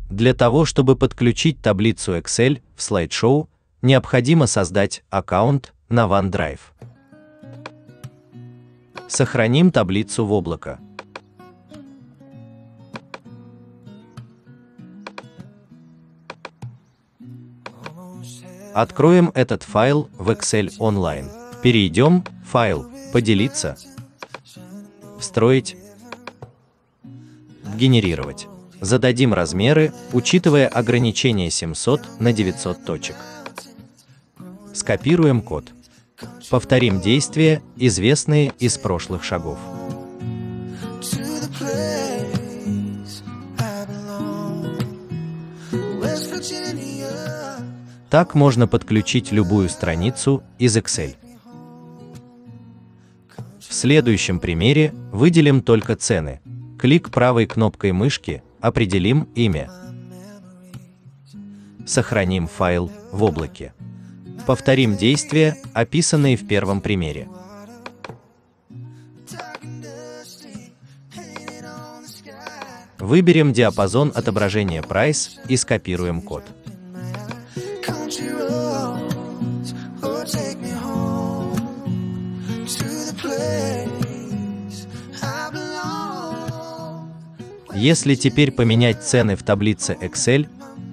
Для того, чтобы подключить таблицу Excel в слайд-шоу, необходимо создать аккаунт на OneDrive. Сохраним таблицу в облако. Откроем этот файл в Excel онлайн. Перейдем в «Файл», «Поделиться», «Встроить», «Генерировать». Зададим размеры, учитывая ограничение 700 на 900 точек. Скопируем код. Повторим действия, известные из прошлых шагов. Так можно подключить любую страницу из Excel. В следующем примере выделим только цены. Клик правой кнопкой мышки, определим имя. Сохраним файл в облаке. Повторим действия, описанные в первом примере. Выберем диапазон отображения Price и скопируем код. Если теперь поменять цены в таблице Excel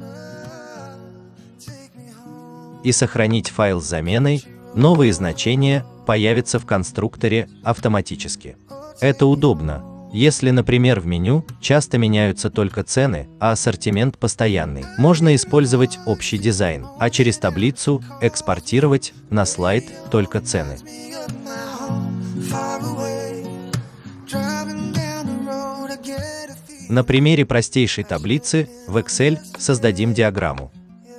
и сохранить файл с заменой, новые значения появятся в конструкторе автоматически. Это удобно, если, например, в меню часто меняются только цены, а ассортимент постоянный. Можно использовать общий дизайн, а через таблицу экспортировать на слайд только цены. На примере простейшей таблицы в Excel создадим диаграмму.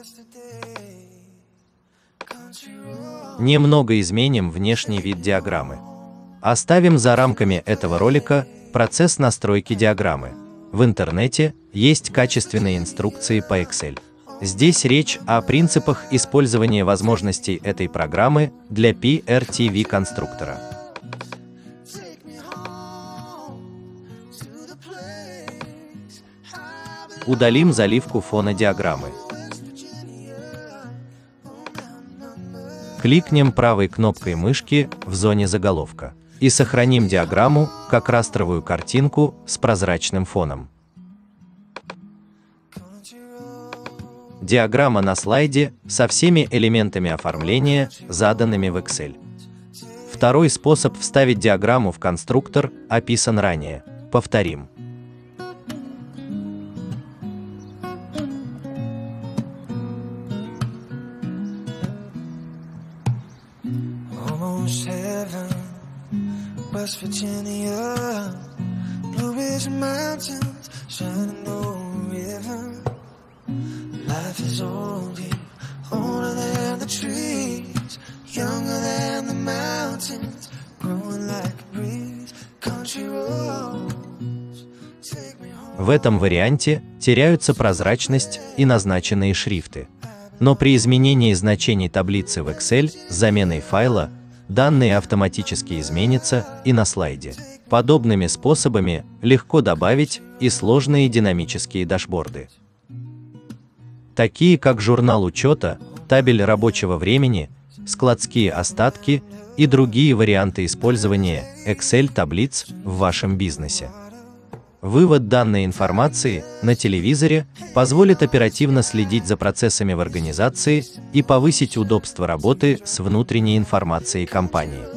Немного изменим внешний вид диаграммы. Оставим за рамками этого ролика процесс настройки диаграммы. В интернете есть качественные инструкции по Excel. Здесь речь о принципах использования возможностей этой программы для PRTV конструктора. Удалим заливку фона диаграммы. Кликнем правой кнопкой мышки в зоне заголовка и сохраним диаграмму как растровую картинку с прозрачным фоном. Диаграмма на слайде со всеми элементами оформления, заданными в Excel. Второй способ вставить диаграмму в конструктор описан ранее. Повторим. West Virginia, Blue Ridge Mountains, Shenandoah River. Life is old, older than the trees, younger than the mountains, growing like a breeze. Country roads, take me home. В этом варианте теряются прозрачность и назначенные шрифты. Но при изменении значений таблицы в Excel с заменой файла данные автоматически изменятся и на слайде. Подобными способами легко добавить и сложные динамические дашборды, такие как журнал учета, табель рабочего времени, складские остатки и другие варианты использования Excel-таблиц в вашем бизнесе. Вывод данной информации на телевизоре позволит оперативно следить за процессами в организации и повысить удобство работы с внутренней информацией компании.